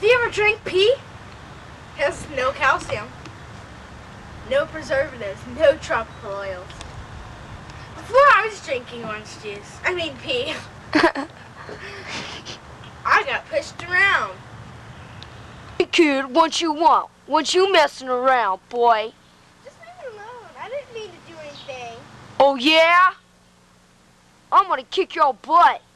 Do you ever drink pee? It has no calcium, no preservatives, no tropical oils. Before I was drinking orange juice, pee, I got pushed around. Hey kid, what you want? What you messing around, boy? Just leave me alone. I didn't mean to do anything. Oh yeah? I'm gonna kick your butt.